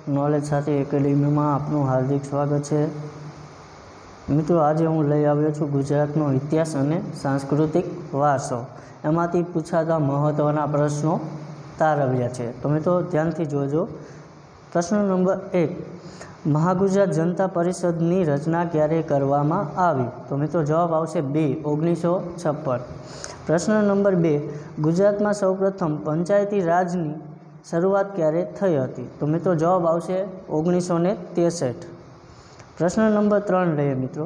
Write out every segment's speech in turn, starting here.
Knowledge સાથે એકેડેમીમાં આપનું હાર્દિક સ્વાગત છે। મિત્રો, આજે હું લઈ આવ્યો છું ગુજરાતનો ઇતિહાસ અને સાંસ્કૃતિક વારસો। એમાંથી પૂછાતા મહત્ત્વના પ્રશ્નો તારવ્યા છે, તો મિત્રો ધ્યાનથી જોજો। પ્રશ્ન નંબર 1, મહાગુજરાત જનતા પરિષદની રચના ક્યારે કરવામાં આવી? તો મિત્રો જવાબ આવશે B, 1956। પ્રશ્ન નંબર 2, ગુજરાતમાં સૌપ્રથમ પંચાયતી રાજની શરૂઆત ક્યારે થઈ હતી? તો મિત્રો જવાબ આવશે 1963। પ્રશ્ન નંબર 3 લઈએ મિત્રો,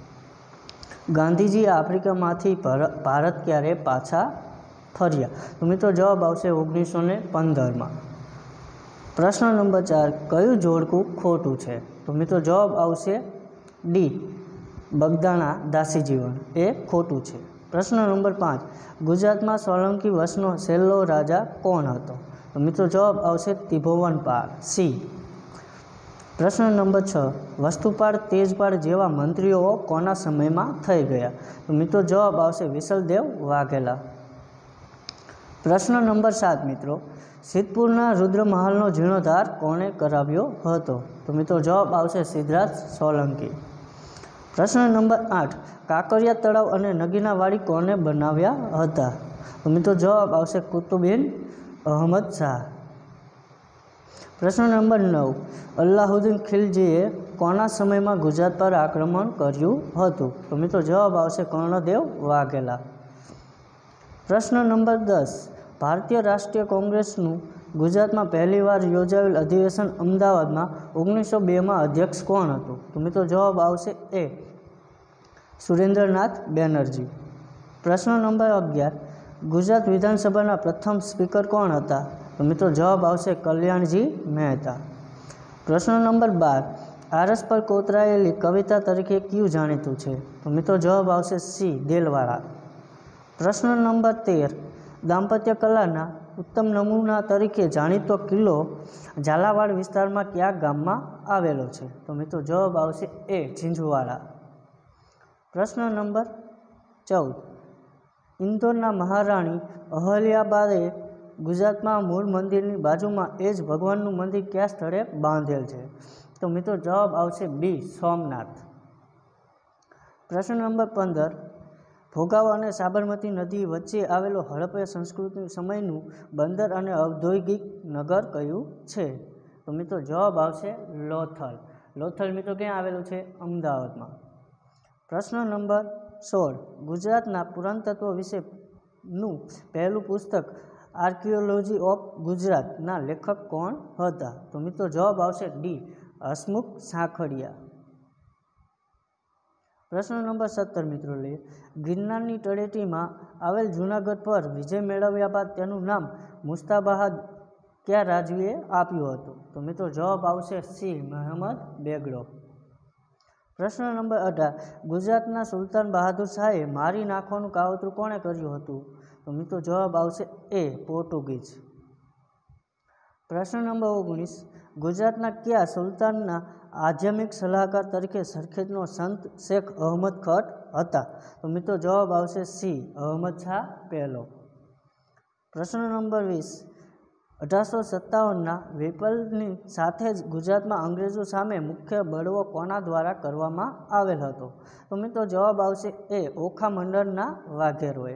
ગાંધીજી આફ્રિકામાંથી ભારત ક્યારે પાછા ફર્યા? તો મિત્રો જવાબ આવશે 1915માં। પ્રશ્ન નંબર 4, કયું જોડકું ખોટું છે? તો મિત્રો જવાબ આવશે D, બગદાણા દાસી જીવન એ ખોટું છે। પ્રશ્ન નંબર 5, ગુજરાતમાં સોલંકી વંશનો છેલ્લો રાજા કોણ હતો? તો મિત્રો જવાબ આવશે ત્રિભુવનપાળ C। પ્રશ્ન નંબર 6, વસ્તુપાળ તેજપાળ જેવા મંત્રીઓ કોના સમયમાં થઈ ગયા? તો મિત્રો જવાબ આવશે વિશલદેવ વાઘેલા। પ્રશ્ન નંબર 7 મિત્રો, સિદ્ધપુરના રુદ્રમહાલનો જીર્ણોદ્ધાર કોણે કરાવ્યો હતો? તો મિત્રો જવાબ આવશે સિદ્ધરાજ સોલંકી। પ્રશ્ન નંબર 8, કાંકરિયા તળાવ અને નગીનાવાડી કોણે બનાવ્યા હતા? તો મિત્રો જવાબ આવશે કુતુબુદ્દીન અહમદ શાહ। પ્રશ્ન નંબર 9, અલાઉદ્દીન ખિલજીએ કોના સમયમાં ગુજરાત પર આક્રમણ કર્યું હતું? તો મિત્રો જવાબ આવશે કર્ણદેવ વાઘેલા। પ્રશ્ન નંબર 10, ભારતીય રાષ્ટ્રીય કોંગ્રેસનું ગુજરાતમાં પહેલીવાર યોજાયેલ અધિવેશન અમદાવાદમાં 1902માં અધ્યક્ષ કોણ હતું? તો મિત્રો જવાબ આવશે A, સુરેન્દ્રનાથ બેનર્જી। પ્રશ્ન નંબર 11, ગુજરાત વિધાનસભાના પ્રથમ સ્પીકર કોણ હતા? તો મિત્રો જવાબ આવશે કલ્યાણજી મહેતા। પ્રશ્ન નંબર 12, આરસ પર કોતરાયેલી કવિતા તરીકે કયું જાણીતું છે? તો મિત્રો જવાબ આવશે C, દેલવાડા। પ્રશ્ન નંબર 13, દાંપત્ય કલાના ઉત્તમ નમૂના તરીકે જાણીતો કિલ્લો ઝાલાવાડ વિસ્તારમાં કયા ગામમાં આવેલો છે? તો મિત્રો જવાબ આવશે A, ઝીંઝુવાડા। પ્રશ્ન નંબર 14, ઇન્દોરના મહારાણી અહલ્યાબાએ ગુજરાતમાં મૂળ મંદિરની બાજુમાં એ જ ભગવાનનું મંદિર કયા સ્થળે બાંધેલ છે? તો મિત્રો જવાબ આવશે B, સોમનાથ। પ્રશ્ન નંબર 15, ભોગાવ અને સાબરમતી નદી વચ્ચે આવેલો હડપ્પા સંસ્કૃતિ સમયનું બંદર અને ઔદ્યોગિક નગર કયું છે? તો મિત્રો જવાબ આવશે લોથલ। લોથલ મિત્રો ક્યાં આવેલું છે? અમદાવાદમાં। પ્રશ્ન નંબર 16, ગુજરાતના પુરાતત્વ વિશેનું પહેલું પુસ્તક આર્કિયોલોજી ઓફ ગુજરાતના લેખક કોણ હતા? તો મિત્રો જવાબ આવશે D, હસમુખ સાંખળિયા। પ્રશ્ન નંબર 17 મિત્રો લઈએ, ગિરનારની તળેટીમાં આવેલ જૂનાગઢ પર વિજય મેળવ્યા બાદ તેનું નામ મુસ્તાબાદ કયા રાજવીએ આપ્યું હતું? તો મિત્રો જવાબ આવશે C, મહમદ બેગડો। પ્રશ્ન નંબર 18, ગુજરાતના સુલતાન બહાદુર શાહે મારી નાખવાનું કાવતરું કોણે કર્યું હતું? તો મિત્રો જવાબ આવશે A, પોર્ટુગીઝ। પ્રશ્ન નંબર 19, ગુજરાતના કયા સુલતાનના આધ્યાત્મિક સલાહકાર તરીકે સરખેજનો સંત શેખ અહમદ ખટ હતા? તો મિત્રો જવાબ આવશે C, અહમદ શાહ પહેલો। પ્રશ્ન નંબર 20, 1857ના વિપ્લવની સાથે જ ગુજરાતમાં અંગ્રેજો સામે મુખ્ય બળવો કોના દ્વારા કરવામાં આવેલ હતો? તો મિત્રો જવાબ આવશે A, ઓખા મંડળના વાઘેરોએ।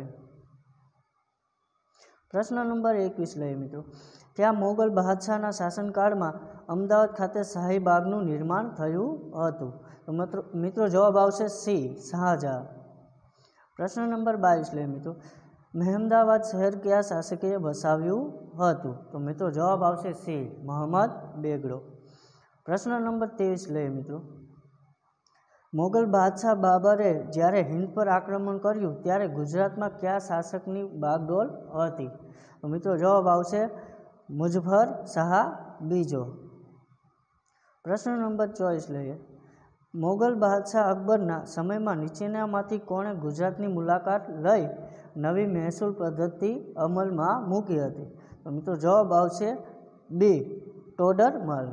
પ્રશ્ન નંબર 21 લઈએ મિત્રો, ત્યાં મોગલ બાદશાહના શાસનકાળમાં અમદાવાદ ખાતે શાહીબાગનું નિર્માણ થયું હતું? તો મિત્રો જવાબ આવશે C, શાહજહાં। પ્રશ્ન નંબર 22 લઈએ મિત્રો, મહેમદાવાદ શહેર કયા શાસકે વસાવ્યું હતું? તો મિત્રો જવાબ આવશે C, મહમદ બેગડો। પ્રશ્ન નંબર 23 લઈએ મિત્રો, મોગલ બાદશાહ બાબરે જ્યારે હિન્દ પર આક્રમણ કર્યું ત્યારે ગુજરાતમાં કયા શાસકની બાગડોળ હતી? તો મિત્રો જવાબ આવશે મુઝફ્ફર શાહ બીજો। પ્રશ્ન નંબર 24 લઈએ, મોગલ બાદશાહ અકબરના સમયમાં નીચેનામાંથી કોણે ગુજરાતની મુલાકાત લઈ નવી મહેસૂલ પદ્ધતિ અમલમાં મૂકી હતી? તો મિત્રો જવાબ આવશે B, ટોડરમલ।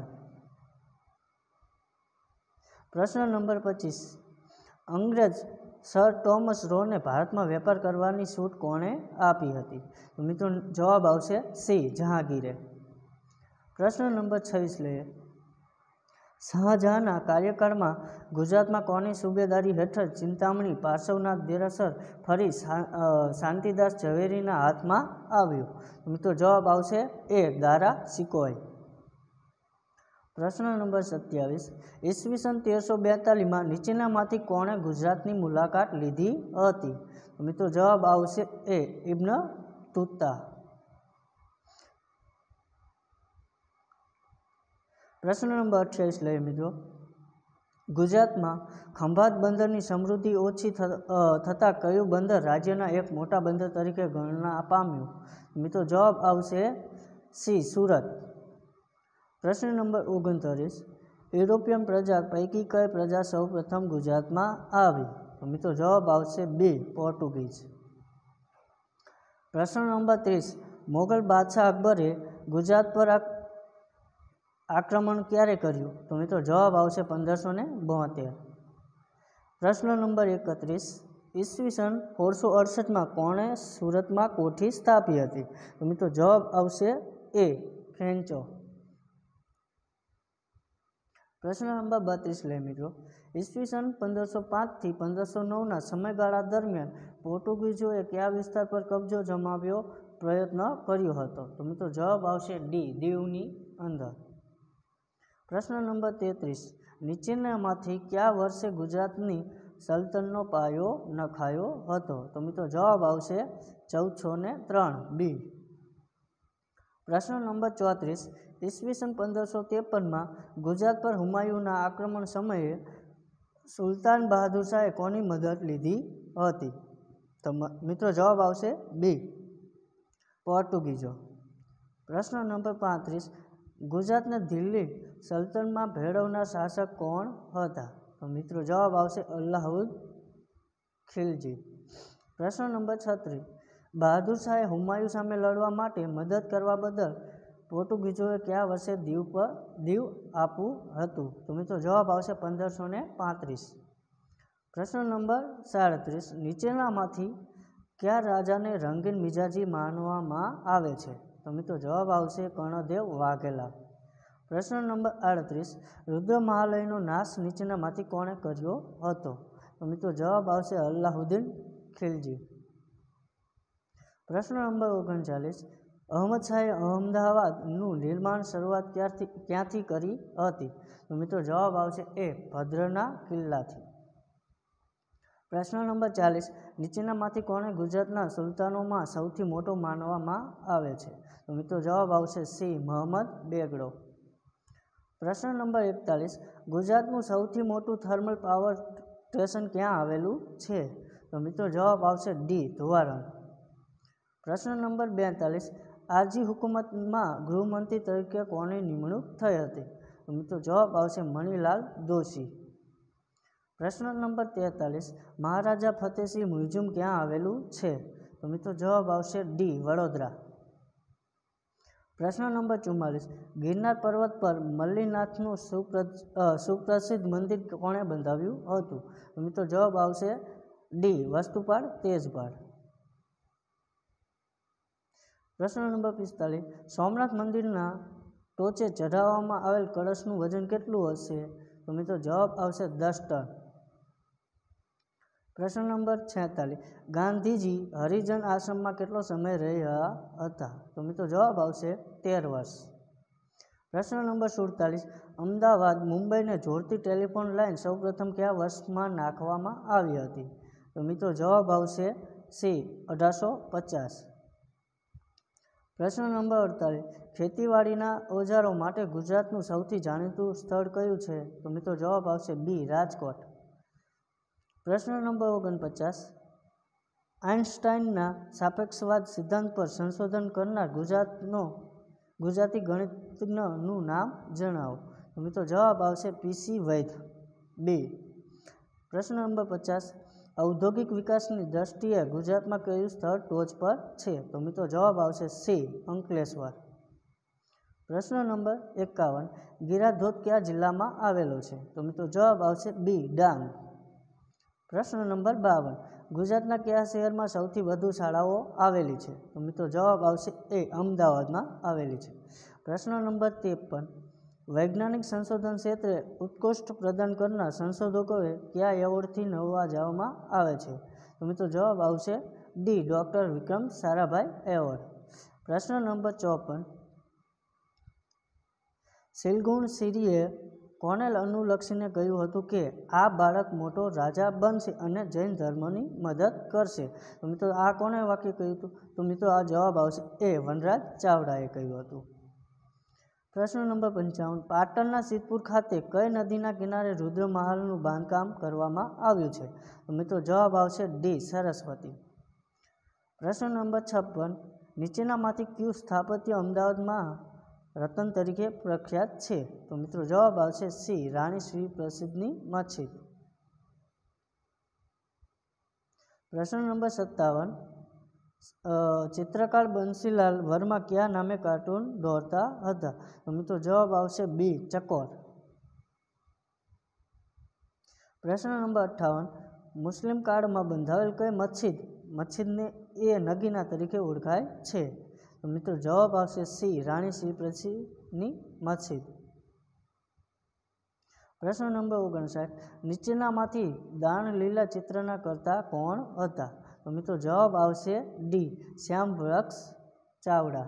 પ્રશ્ન નંબર 25, અંગ્રેજ સર ટોમસ રોને ભારતમાં વેપાર કરવાની છૂટ કોણે આપી હતી? તો મિત્રો જવાબ આવશે C, જહાંગીરે। પ્રશ્ન નંબર 26 લઈએ, શાહજહાંના કાર્યકાળમાં ગુજરાતમાં કોની સુબેદારી હેઠળ ચિંતામણી પાર્શ્વનાથ દેરાસર ફરી શાંતિદાસ ઝવેરીના હાથમાં આવ્યું? મિત્રો જવાબ આવશે એ દારા સિકોય. પ્રશ્ન નંબર 27. ઈસવીસન 1342માં નીચેનામાંથી કોણે ગુજરાતની મુલાકાત લીધી હતી? મિત્રો જવાબ આવશે એ ઇબ્ન તુતા. પ્રશ્ન નંબર 28 લઈએ મિત્રો. ગુજરાતમાં ખંભાત બંદરની સમૃદ્ધિ ઓછી થતાં કયું બંદર રાજ્યના એક મોટા બંદર તરીકે ગણના પામ્યું? મિત્રો જવાબ આવશે સી સુરત. પ્રશ્ન નંબર 29. યુરોપિયન પ્રજા પૈકી કઈ પ્રજા સૌ પ્રથમ ગુજરાતમાં આવી? મિત્રો જવાબ આવશે બી પોર્ટુગીઝ. પ્રશ્ન નંબર 30. મોગલ બાદશાહ અકબરે ગુજરાત પર આક્રમણ ક્યારે કર્યું? તો મિત્રો જવાબ આવશે 1572. પ્રશ્ન નંબર 31. ઈસવીસન 1668માં કોણે સુરતમાં કોઠી સ્થાપી હતી? તો મિત્રો જવાબ આવશે એ ફ્રેન્ચો. પ્રશ્ન નંબર 32 લે મિત્રો. ઈસવીસન 1505થી 1509ના સમયગાળા દરમિયાન પોર્ટુગીઝોએ કયા વિસ્તાર પર કબજો જમાવ્યો પ્રયત્ન કર્યો હતો? તો મિત્રો જવાબ આવશે ડી દીવની અંદર. પ્રશ્ન નંબર 33. નીચેનામાંથી કયા વર્ષે ગુજરાતની સલ્તનનો પાયો નખાયો હતો? તો મિત્રો જવાબ આવશે 1403 બી. પ્રશ્ન નંબર 34. ઈસવીસન 1553માં ગુજરાત પર હુમાયુના આક્રમણ સમયે સુલતાન બહાદુર શાહે કોની મદદ લીધી હતી? તો મિત્રો જવાબ આવશે બી પોર્ટુગીઝો. પ્રશ્ન નંબર 35. ગુજરાતને દિલ્હી સલ્તનતમાં ભેળવનાર શાસક કોણ હતા? તો મિત્રો જવાબ આવશે અલાઉદ્દીન ખિલજી. પ્રશ્ન નંબર 36. બહાદુર શાહે હુમાયુ સામે લડવા માટે મદદ કરવા બદલ પોર્ટુગીઝોએ કયા વર્ષે દીવ આપવું હતું? તો મિત્રો જવાબ આવશે 1535. પ્રશ્ન નંબર 37. નીચેનામાંથી કયા રાજાને રંગીન મિજાજી માનવામાં આવે છે? તો મિત્રો જવાબ આવશે કર્ણદેવ વાઘેલા. પ્રશ્ન નંબર 38. રુદ્ર મહાલયનો નાશ નીચેનામાંથી કોણે કર્યો હતો? તો મિત્રો જવાબ આવશે અલાઉદ્દીન ખિલજી. પ્રશ્ન નંબર 39. અહમદ શાહે અહમદાબાદનું નિર્માણ શરૂઆત ક્યાંથી કરી હતી? તો મિત્રો જવાબ આવશે એ ભદ્રના કિલ્લાથી. પ્રશ્ન નંબર 40. નીચેનામાંથી કોને ગુજરાતના સુલતાનોમાં સૌથી મોટો માનવામાં આવે છે? તો મિત્રો જવાબ આવશે સી મહંમદ બેગડો. પ્રશ્ન નંબર 41. ગુજરાતનું સૌથી મોટું થર્મલ પાવર સ્ટેશન ક્યાં આવેલું છે? તો મિત્રો જવાબ આવશે ડી ધોવારણ. પ્રશ્ન નંબર 42. આરજી હુકુમતમાં ગૃહમંત્રી તરીકે કોની નિમણૂક થઈ હતી? તો મિત્રો જવાબ આવશે મણિલાલ દોશી. પ્રશ્ન નંબર 43. મહારાજા ફતેહસિંહ મ્યુઝિયમ ક્યાં આવેલું છે? તો મિત્રો જવાબ આવશે ડી વડોદરા. પ્રશ્ન નંબર 44. ગિરનાર પર્વત પર મલ્લીનાથનું સુપ્રસિદ્ધ મંદિર કોણે બંધાવ્યું હતું? તો મિત્રો જવાબ આવશે ડી વસ્તુપાળ તેજપાળ. પ્રશ્ન નંબર 45. સોમનાથ મંદિરના ટોચે ચઢાવવામાં આવેલ કળશનું વજન કેટલું હશે? તો મિત્રો જવાબ આવશે 10 ટન. પ્રશ્ન નંબર 46. ગાંધીજી હરિજન આશ્રમમાં કેટલો સમય રહ્યા હતા? તો મિત્રો જવાબ આવશે 13 વર્ષ. પ્રશ્ન નંબર 47. અમદાવાદ મુંબઈને જોડતી ટેલિફોન લાઇન સૌપ્રથમ કયા વર્ષમાં નાખવામાં આવી હતી? તો મિત્રો જવાબ આવશે સી 1850. પ્રશ્ન નંબર 48. ખેતીવાડીના ઓજારો માટે ગુજરાતનું સૌથી જાણીતું સ્થળ કયું છે? તો મિત્રો જવાબ આવશે બી રાજકોટ. પ્રશ્ન નંબર 49. આઇન્સ્ટાઇનના સાપેક્ષવાદ સિદ્ધાંત પર સંશોધન કરનાર ગુજરાતી ગણિતજ્ઞનું નામ જણાવો. તો મિત્રો જવાબ આવશે પીસી વૈધ બી. પ્રશ્ન નંબર 50. ઔદ્યોગિક વિકાસની દ્રષ્ટિએ ગુજરાતમાં કયું સ્થળ ટોચ પર છે? તો મિત્રો જવાબ આવશે સી અંકલેશ્વર. પ્રશ્ન નંબર 51. ગીરાધોધ કયા જિલ્લામાં આવેલો છે? તો મિત્રો જવાબ આવશે બી ડાંગ. પ્રશ્ન નંબર 52. ગુજરાતના કયા શહેરમાં સૌથી વધુ શાળાઓ આવેલી છે? તો મિત્રો જવાબ આવશે એ અમદાવાદમાં આવેલી છે. પ્રશ્ન નંબર 53. વૈજ્ઞાનિક સંશોધન ક્ષેત્રે ઉત્કૃષ્ટ પ્રદાન કરનાર સંશોધકોએ કયા એવોર્ડથી નવાજવામાં આવે છે? તો મિત્રો જવાબ આવશે D, doctor Vikram Sarabhai award. પ્રશ્ન નંબર 54. શિલગુણ સિરીએ કોને અનુલક્ષીને કહ્યું હતું કે આ બાળક મોટો રાજા બનશે અને જૈન ધર્મની મદદ કરશે? તો મિત્રો આ કોને વાક્ય કહ્યું હતું? તો મિત્રો આ જવાબ આવશે એ, વનરાજ ચાવડાએ કહ્યું હતું. પ્રશ્ન નંબર 55. પાટણના સિદ્ધપુર ખાતે કઈ નદીના કિનારે રુદ્રમહાલનું બાંધકામ કરવામાં આવ્યું છે? તો મિત્રો જવાબ આવશે ડી, સરસ્વતી. પ્રશ્ન નંબર 56. નીચેનામાંથી કયું સ્થાપત્ય અમદાવાદમાં રતન તરીકે પ્રખ્યાત છે? તો મિત્રો જવાબ આવશે સી, રાણી શ્રી પ્રસિદ્ધની મસ્જિદ. પ્રશ્ન નંબર 57. ચિત્રકાર બંસીલાલ વર્મા કયા નામે કાર્ટૂન દોરતા હતા? તો મિત્રો જવાબ આવશે બી, ચકોર. પ્રશ્ન નંબર 58. મુસ્લિમ કાળમાં બંધાવેલ કઈ મસ્જિદને એ નગીના તરીકે ઓળખાય છે? તો મિત્રો જવાબ આવશે સી, રાણી શ્રી પ્રસિદ્ધની મસ્જિદ. પ્રશ્ન નંબર 59. નીચેનામાંથી દાણ લીલા ચિત્રના કર્તા કોણ હતા? તો મિત્રો જવાબ આવશે ડી, શ્યામવૃક્ષ ચાવડા.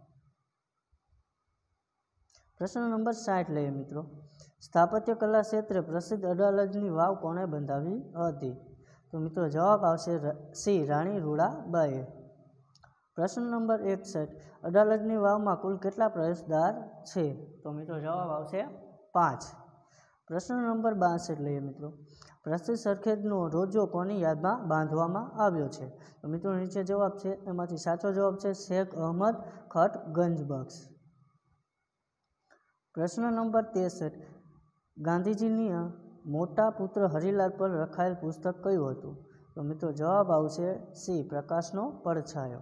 પ્રશ્ન નંબર 60 લઈએ મિત્રો. સ્થાપત્ય કલા ક્ષેત્રે પ્રસિદ્ધ અડાલજની વાવ કોણે બંધાવી હતી? તો મિત્રો જવાબ આવશે સી, રાણી રૂડાબાઈએ. પ્રશ્ન નંબર 61. અડાલજની વાવમાં કુલ કેટલા પ્રવેશદ્વાર છે? તો મિત્રો જવાબ આવશે 5. પ્રશ્ન નંબર 62 લઈએ મિત્રો. પ્રસિદ્ધ સરખેજનો રોજો કોની યાદમાં બાંધવામાં આવ્યો છે? તો મિત્રો નીચે જવાબ છે, એમાંથી સાચો જવાબ છે શેખ અહમદ ખટ ગંજબક્ષ. પ્રશ્ન નંબર 63. ગાંધીજીની મોટા પુત્ર હરિલાલ પર લખાયેલ પુસ્તક કયું હતું? તો મિત્રો જવાબ આવશે સી, પ્રકાશનો પડછાયો.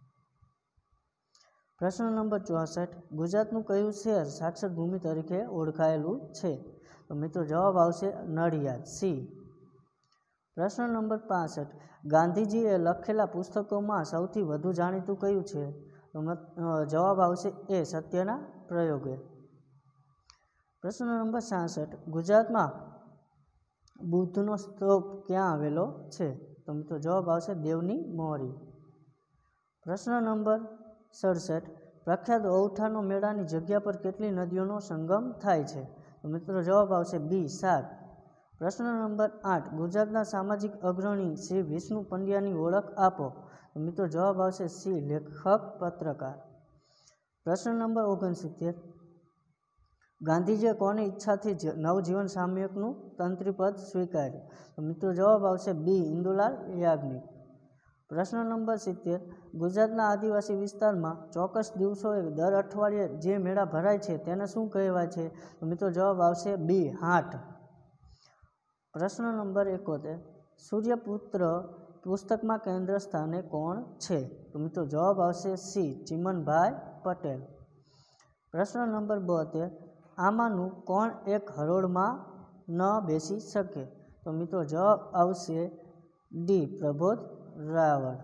પ્રશ્ન નંબર 64. ગુજરાતનું કયું શહેર સાક્ષર ભૂમિ તરીકે ઓળખાયેલું છે? તો મિત્રો જવાબ આવશે નડિયાદ, સી. પ્રશ્ન નંબર 65. ગાંધીજીએ લખેલા પુસ્તકોમાં સૌથી વધુ જાણીતું કયું છે? તો જવાબ આવશે એ, સત્યના પ્રયોગે. પ્રશ્ન નંબર 66. ગુજરાતમાં બુદ્ધનો સ્તૂપ ક્યાં આવેલો છે? તો મિત્રો જવાબ આવશે દેવની મોરી. પ્રશ્ન નંબર 67. પ્રખ્યાત ઔઠાનો મેળાની જગ્યા પર કેટલી નદીઓનો સંગમ થાય છે? તો મિત્રો જવાબ આવશે બી, 7. પ્રશ્ન નંબર 8. ગુજરાતના સામાજિક અગ્રણી શ્રી વિષ્ણુ પંડ્યાની ઓળખ આપો. તો મિત્રો જવાબ આવશે સી, લેખક પત્રકાર. પ્રશ્ન નંબર 69. ગાંધીજીએ કોની ઈચ્છાથી નવજીવન સામયિકનું તંત્રીપદ સ્વીકાર્યું? તો મિત્રો જવાબ આવશે બી, ઇન્દુલાલ યાજ્ઞિક. પ્રશ્ન નંબર 70. ગુજરાતના આદિવાસી વિસ્તારમાં ચોક્કસ દિવસોએ દર અઠવાડિયે જે મેળા ભરાય છે તેને શું કહેવાય છે? તો મિત્રો જવાબ આવશે બી, હાટ. પ્રશ્ન નંબર 71. સૂર્યપુત્ર પુસ્તકમાં કેન્દ્ર સ્થાને કોણ છે? તો મિત્રો જવાબ આવશે સી, ચિમનભાઈ પટેલ. પ્રશ્ન નંબર 72. આમાંનું કોણ એક હરોળમાં ન બેસી શકે? તો મિત્રો જવાબ આવશે ડી, પ્રબોધ રાવળ.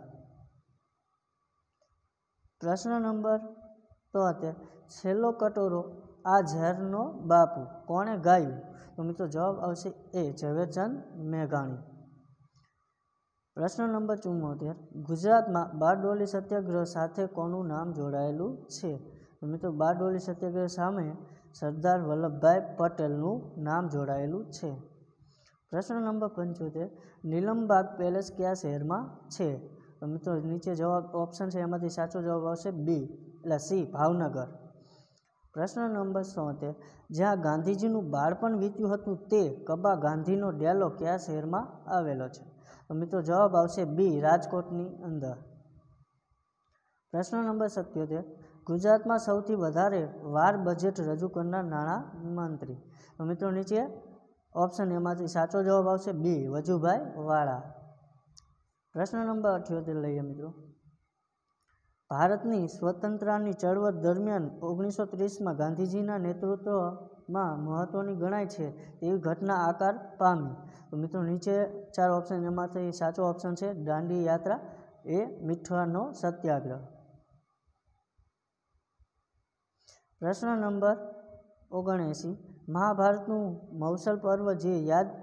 પ્રશ્ન નંબર 73. છેલ્લો કટોરો આ ઝેરનો બાપુ કોણે ગાયું? તો મિત્રો જવાબ આવશે એ, ઝવેરચંદ મેઘાણી. પ્રશ્ન નંબર 74. ગુજરાતમાં બારડોલી સત્યાગ્રહ સાથે કોનું નામ જોડાયેલું છે? તો મિત્રો બારડોલી સત્યાગ્રહ સામે સરદાર વલ્લભભાઈ પટેલનું નામ જોડાયેલું છે. પ્રશ્ન નંબર 75. નીલમબાગ પેલેસ કયા શહેરમાં છે? તો મિત્રો નીચે જવાબ ઓપ્શન છે, એમાંથી સાચો જવાબ આવશે બી, એટલે સી, ભાવનગર. પ્રશ્ન નંબર 76. જ્યાં ગાંધીજીનું બાળપણ વીત્યું હતું તે કબા ગાંધીનો ડેલો કયા શહેરમાં આવેલો છે? તો મિત્રો જવાબ આવશે બી, રાજકોટની અંદર. પ્રશ્ન નંબર 77. ગુજરાતમાં સૌથી વધારે વાર બજેટ રજૂ કરનાર નાણામંત્રી? તો મિત્રો નીચે ઓપ્શન એમાંથી સાચો જવાબ આવશે બી, વજુભાઈ વાળા. પ્રશ્ન નંબર 78 લઈએ મિત્રો. ભારતની સ્વતંત્રતાની ચળવળ દરમિયાન 1930માં ગાંધીજીના નેતૃત્વમાં મહત્વની ગણાય છે તેવી ઘટના આકાર પામી? તો મિત્રો નીચે 4 ઓપ્શન, એમાંથી સાચો ઓપ્શન છે દાંડી યાત્રા, એ મીઠાનો સત્યાગ્રહ. પ્રશ્ન નંબર 79 મહાભારતનું મૌસલ પર્વ જે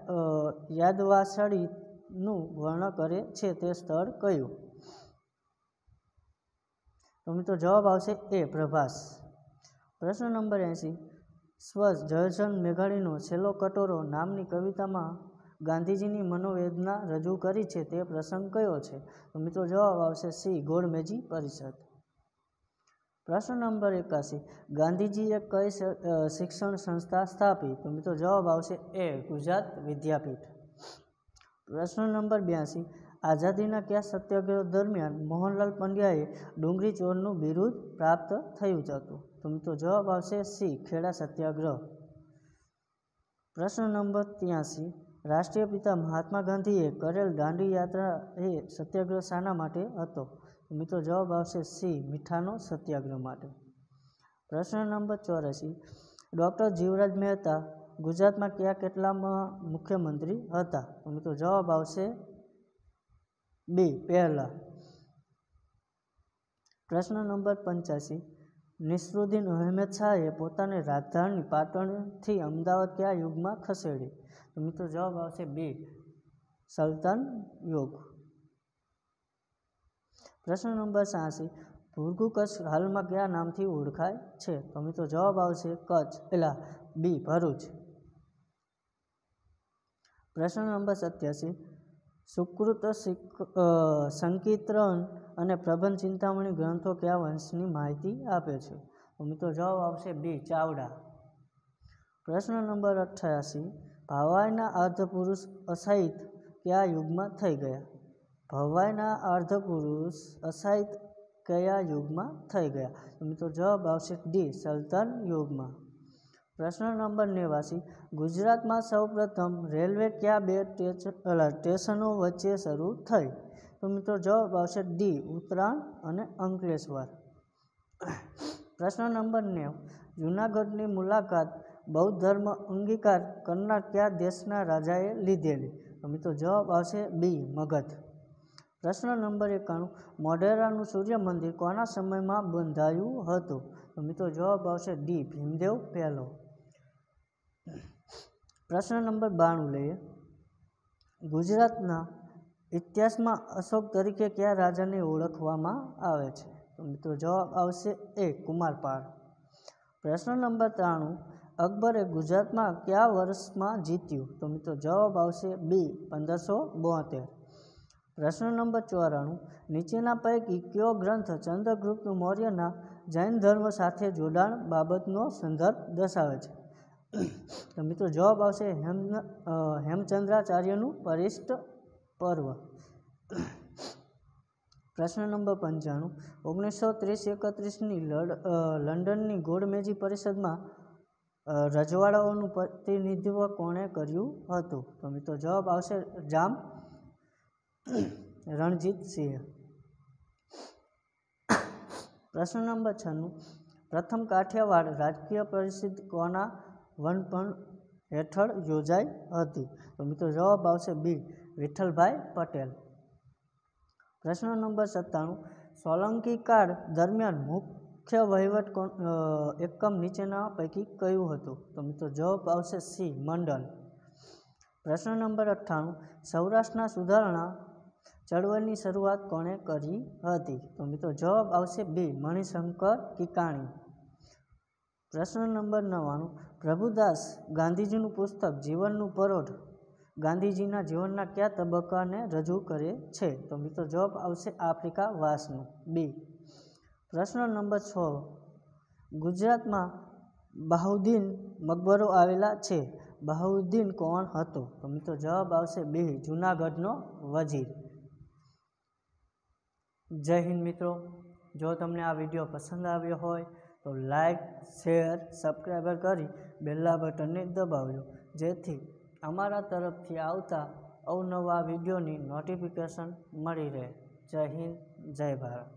યાદવાસળીનું વર્ણન કરે છે તે સ્થળ કયું? તો મિત્રો જવાબ આવશે એ પ્રભાસ. પ્રશ્ન નંબર 80 સ્વ જયચંદ મેઘાણીનો છેલ્લો કટોરો નામની કવિતામાં ગાંધીજીની મનોવેદના રજૂ કરી છે તે પ્રસંગ કયો છે? તો મિત્રો જવાબ આવશે સી ગોળમેજી પરિષદ. પ્રશ્ન નંબર 81 ગાંધીજીએ કઈ શિક્ષણ સંસ્થા સ્થાપી? તો મિત્રો જવાબ આવશે એ ગુજરાત વિદ્યાપીઠ. પ્રશ્ન નંબર 82 આઝાદીના કયા સત્યાગ્રહ દરમિયાન મોહનલાલ પંડ્યાએ ડુંગળી ચોરનું બિરુદ પ્રાપ્ત થયું હતું? તો મિત્રો જવાબ આવશે સી ખેડા સત્યાગ્રહ. પ્રશ્ન નંબર 83 રાષ્ટ્રીય પિતા મહાત્મા ગાંધીએ કરેલ દાંડી યાત્રા એ સત્યાગ્રહ શાના માટે હતો? તો મિત્રો જવાબ આવશે સી મીઠાનો સત્યાગ્રહ માટે. પ્રશ્ન નંબર 84 ડૉક્ટર જીવરાજ મહેતા ગુજરાતમાં કેટલામાં મુખ્યમંત્રી હતા? તો મિત્રો જવાબ આવશે બી પહેલા. પ્રશ્ન નંબર 85 નિસરુદ્દીન અહેમદ શાહે પોતાની રાજધાની પાટણથી અમદાવાદ કયા યુગમાં ખસેડી? તો મિત્રો જવાબ આવશે બી સલ્તન યુગ. પ્રશ્ન નંબર 86 ભૂર્ગુ કચ્છ હાલમાં કયા નામથી ઓળખાય છે? તો મિત્રો જવાબ આવશે કચ્છ બી ભરૂચ. પ્રશ્ન નંબર 87 સુકૃત સંકીર્તન અને પ્રબંધ ચિંતામણી ગ્રંથો કયા વંશની માહિતી આપે છે? તો મિત્રો જવાબ આવશે બી ચાવડા. પ્રશ્ન નંબર 88 ભવાઈના અર્ધપુરુષ અસાહિત કયા યુગમાં થઈ ગયા? ભવાઈના અર્ધપુરુષ અસાહિત કયા યુગમાં થઈ ગયા? તો મિત્રો જવાબ આવશે ડી સલ્તન યુગમાં. પ્રશ્ન નંબર 89 ગુજરાતમાં સૌપ્રથમ રેલવે કયા બે સ્ટેશનો વચ્ચે શરૂ થઈ? તો મિત્રો જવાબ આવશે ડી ઉત્તરાયણ અને અંકલેશ્વર. પ્રશ્ન નંબર 90 જૂનાગઢની મુલાકાત બૌદ્ધ ધર્મ અંગીકાર કરનાર કયા દેશના રાજાએ લીધેલી? તો મિત્રો જવાબ આવશે બી મગધ. પ્રશ્ન નંબર 91 મોઢેરાનું સૂર્ય મંદિર કોના સમયમાં બંધાયું હતું? તો મિત્રો જવાબ આવશે ડી ભીમદેવ પહેલો. પ્રશ્ન નંબર 92 લઈએ ગુજરાતના ઇતિહાસમાં અશોક તરીકે કયા રાજાને ઓળખવામાં આવે છે? તો મિત્રો જવાબ આવશે એ કુમારપાળ. પ્રશ્ન નંબર 93 અકબરે ગુજરાતમાં કયા વર્ષમાં જીત્યું? તો મિત્રો જવાબ આવશે બી 1572. પ્રશ્ન નંબર 94 નીચેના પૈકી કયો ગ્રંથ ચંદ્રગુપ્ત મૌર્યના જૈન ધર્મ સાથે જોડાણ બાબતનો સંદર્ભ દર્શાવે છે? તો મિત્રો જવાબ આવશે હેમચંદ્રાચાર્યનું પરિષ્ટ પર્વ. પ્રશ્ન નંબર 95 1930-31ની લંડનની ગોળમેજી પરિષદમાં રજવાડાઓનું પ્રતિનિધિત્વ કોણે કર્યું હતું? તો મિત્રો જવાબ આવશે જામ રણજીતસિંહ. પ્રશ્ન નંબર 96 પ્રથમ કાઠિયાવાડ રાજકીય પરિષદ કોના વડપણ હેઠળ યોજાઈ હતી? તો મિત્રો જવાબ આવશે બી વિઠ્ઠલભાઈ પટેલ. પ્રશ્ન નંબર 97 સોલંકી કાળ દરમિયાન મુખ્ય વહીવટ એકમ નીચેના પૈકી કયું હતું? તો મિત્રો જવાબ આવશે સી મંડળ. પ્રશ્ન નંબર 98 સૌરાષ્ટ્રના સુધારણા ચળવળની શરૂઆત કોણે કરી હતી? તો મિત્રો જવાબ આવશે બી મણિશંકર કિકાણી. પ્રશ્ન નંબર 99 પ્રભુદાસ ગાંધીજીનું પુસ્તક જીવનનું પરોઢ ગાંધીજીના જીવનના કયા તબક્કાને રજૂ કરે છે? તો મિત્રો જવાબ આવશે આફ્રિકા વાસનું બી. પ્રશ્ન નંબર 6 ગુજરાતમાં બહાઉદ્દીન મકબરો આવેલા છે. બહાઉદ્દીન કોણ હતો? તો મિત્રો જવાબ આવશે બી જૂનાગઢનો વજીર. જય હિન્દ મિત્રો. જો તમને આ વિડીયો પસંદ આવ્યો હોય તો લાઈક શેર સબસ્ક્રાઈબર કરી બેલના બટનને દબાવજો જેથી અમારા તરફથી આવતા અવનવા વિડીયોની નોટિફિકેશન મળી રહે. જય હિન્દ જય ભારત.